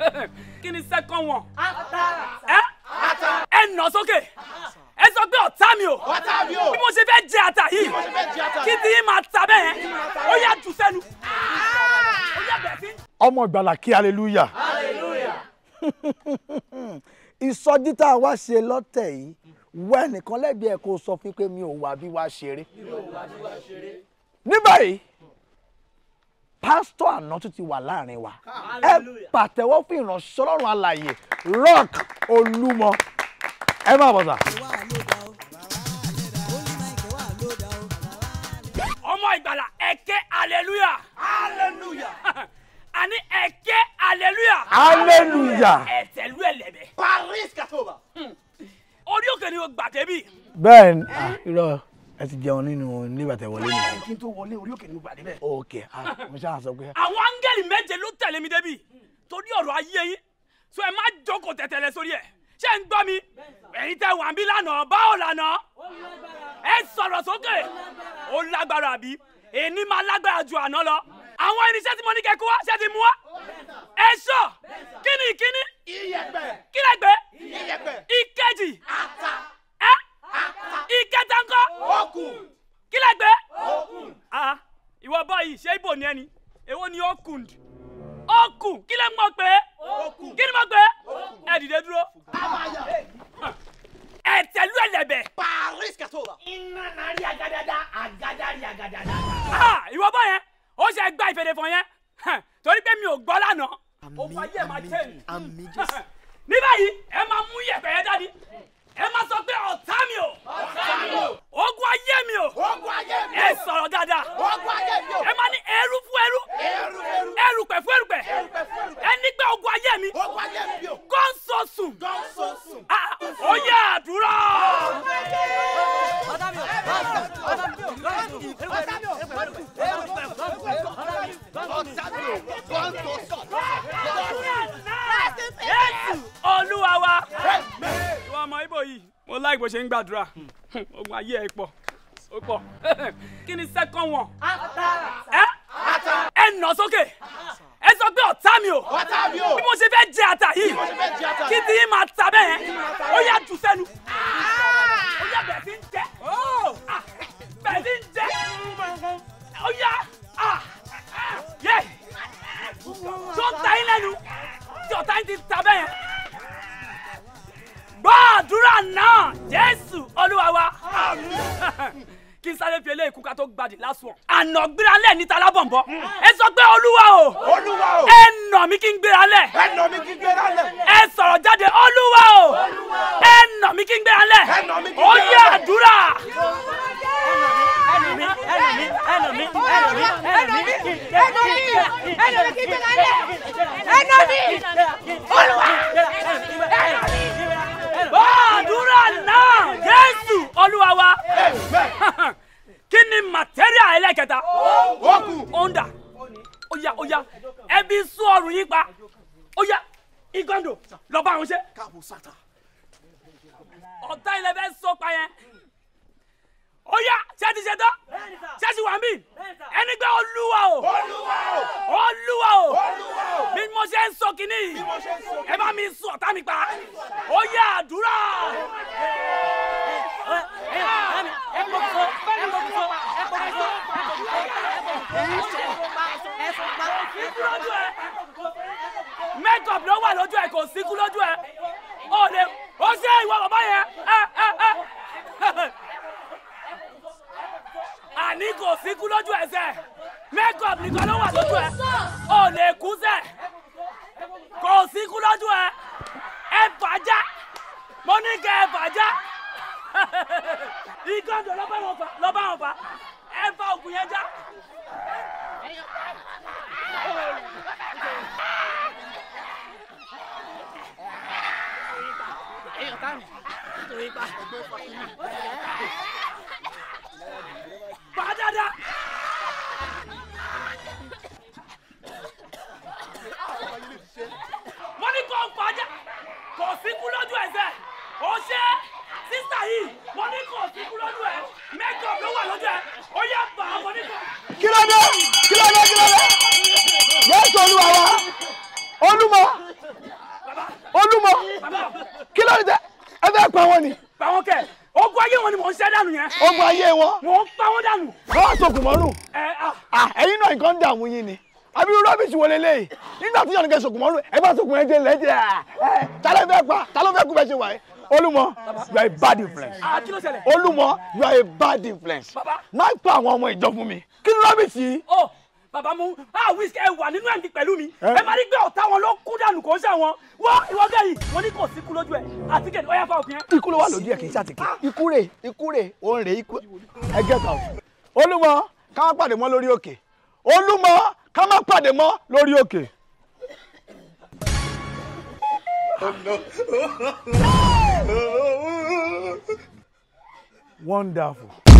Kí ni second one? Ẹ nà sókè. Ẹ sọ pé ọ̀tá mi o. Bí mo ṣe fẹ́ jẹ ata yìí. Kí ti yín máa ta bẹ́ẹ̀ yẹn. Ó yá jù sẹ́nu. Ó yá bẹ̀rẹ̀ sí. Ọmọ ìgbàlà kí hallelujah. Ìsọjí tá a wá ṣe lọ́tẹ̀ yìí wẹ́ nìkan lẹ́bi ẹ̀ kó sọ fún pé mi ò wá bí wá ṣeré. Ní báyìí pásítọ̀ àná tún ti wà láàrin wa. Ẹ pàtẹ́wọ́ fún ìránṣẹ́ Ọlọ́run alààyè Rock Olúmọ. Ẹ máa bọ̀ sà. Ọmọ ìgbàlà ẹ̀kẹ́ hallelujah. Hallelujah. Àní ẹ̀kẹ́ hallelujah. Hallelujah. Ẹ̀tẹ̀lú ẹ̀lẹ́bẹ̀. Paris Katoba. Orí òkè ni o gbà débi. Bẹ́ẹ̀ni, irọ́ ẹ ti jẹun nínú nígbà tẹ́ wọlé nìyẹn. Kí n tó wọlé orí òkè ni mo gbà débẹ̀. Okay, mo ṣáà sọ pé. Àwọn áńgẹ́lì méje ló tẹ̀lé mi débi torí ọ̀rọ̀ ayé yín. So ẹ má jókòó tẹ̀tẹ̀lẹ̀ sórí ẹ̀. Ṣé ń gbọ́ mi? Ẹ̀yin tẹ́ wà ń bí lánàá, báwo lánàá? Ẹ sọ̀rọ̀ sókè. Ó lágbára àbí? Èní máa lágbára ju àná lọ. Àwọn irinṣẹ́ tí mo ní kẹ́ kó wá ṣe ti mú wá. Ẹ sọ. Kíni? Iyẹ̀pẹ̀. Kílẹ̀gbẹ́. Iyẹ̀pẹ̀. Ìkejì. Ata. Ẹ́. Ata. Ìkẹta ńkọ́. Okùn. Kílẹ̀gbẹ́. Okùn. Ìwọ báyìí ṣé Ìgbò ni ẹni? Èwo ni okùn? Okùn. Kí lẹ mọ̀ pé? Okùn. Kí ni mo pé? Ẹ dìde dúró. Ẹ tẹ̀lú ẹlẹ́bẹ̀. Paris Katoba. Iná nàrí àgàdàdà. Àgàdàrí àgàdàdà. Ìwọ báyẹn. Ó ṣe gba ìfèdè fún yẹn torí pé mi ò gbọ́ lánàá ó fà yẹ máa tẹ̀ mí. Ní báyìí ẹ máa mú yẹ̀pẹ̀ yẹn dání ẹ máa sọ pé ọ̀tá mi o ogun ayé mi o ẹ sọ̀rọ̀ dáadáa ẹ máa ní ẹrú fún ẹrú ẹrùpẹ̀ fún ẹrùpẹ̀ ẹ nígbà ogun ayé mi gọ́ńsọ̀sùn ó yẹ àdúrà. Olúwa wa. Ìwọ ọmọ Ìgbò yìí, mo like bó ṣe ń gbàdúrà. Ogun ayé ẹ pọ̀, ó pọ̀. Kí ni second one? Ẹ nà sókè. Ẹ sọ pé ọ̀tá mi o. Bí mo ṣe fẹ́ jẹ ata yìí. Kí ti yín máa ta bẹ́ẹ̀ yẹn. Ó yá jù sẹ́nu. Ó yá bẹ̀rẹ̀ sí ń jẹ. Bẹ̀rẹ̀ sí ń jẹ. Ó yá. Yé. Tó ta yín lẹ́nu. Tí ọ̀tá yín ti ta bẹ́ẹ̀ yẹn. Gbàdúrà náà Jésù Olúwa wa. Kí n sáré fi eléyìí kú ká tó gbàdì lásùn. Àná gbéra lẹ̀ níta lábọ̀nbọ̀. Ẹ sọ pé Olúwa o. Ẹ nà mí kí n gbéra lẹ̀. Ẹ sọ̀rọ̀ jáde Olúwa o. Ẹ nà mí kí n gbéra lẹ̀. Ó yẹ àdúrà. Gbàdúrà náà Jésù Olúwa wa. Kí ni material ẹlẹ́kẹta? Onda. Ó yá. Ẹbí sún ọrùn yín pa. Ó yá. Igondo. Lọ bá wọn ṣe. Ọ̀tá ilẹ̀ bẹ́ẹ̀ sọ pa yẹn. Ó yá. Ṣé ti ṣe tán? Ṣé ti wà mí? Ẹni gbé Olúwa o. Olúwa o. Bí mo ṣe ń sọ kínní yìí. Ẹ bá mi sún ọ̀tá mi pa. Ó yá àdúrà. Makeup ló wà lójú ẹ kò síkú lójú ẹ. Ó ṣe ìwọ bàbá yẹn. Àní kò síkú lójú ẹ sẹ́. Makeup nìkan ló wà lójú ẹ. Ó lè kú sẹ́. Kò síkú lójú ẹ. Ẹ fàájà. Mo ní kẹ́ ẹ fàájà. Igondo lọ bá wọn fà. Ẹ fa ògùn yẹn já. Padada. Mo ní kó fàájà. Kò síkú lójú ẹ sẹ́. Ó ṣe sísà yìí. Mo ní kò síkú lójú ẹ. Makeup ló wà lójú ẹ. Ó yá bà á mo ní kò. Kí ló dé? Jésù Olúwa wa. Olúmọ. kí ló dé ẹ fẹ́ pa wọn ni. pa wọn kẹ ogun ayé wọn ni mò ń ṣẹ́ dànù yẹn. ogun ayé wọn. mò ń pa wọn dànù. wọ́n sokùn mọ́rùn. ẹ̀yin náà nǹkan ń dààmú yín ni àbí rọ́bìṣì wo leléyìí nígbà tí yànnìkẹ́ sokùn mọ́rùn ẹ bá sokùn ẹ jẹ lẹ́jẹ̀ ta ló fẹ́ pa ta ló fẹ́ kú bẹ́ẹ̀ ṣe wà yìí. Olúmọ, you are a bad influence. Kí ló ṣẹlẹ̀? Olúmọ, you are a bad influence. Má pa àwọn ọmọ ìjọ fún mi. Kí ni rọ́bìṣì? Bàbá mo wíṣí ẹ wà nínú ẹ̀mí pẹ̀lú mi. Ẹ máa rí pé ọ̀tá wọn ló kú dànù kò ń ṣe wọn. Wọ́n ìwọ gẹ̀ yìí, wọ́n ní kò sí ikú lójú ẹ̀. Àtíkè ó yá fa òpin ẹ̀. Ikú ló wà lójú ẹ̀ kì í ṣàtìkè. Ikú rè, òun rè ikú. Ẹ get out. Olúmọ, ká má pàdé mọ́ lórí òkè. Olúmọ, ká má pàdé mọ́ lórí òkè. Oh no. Wonderful.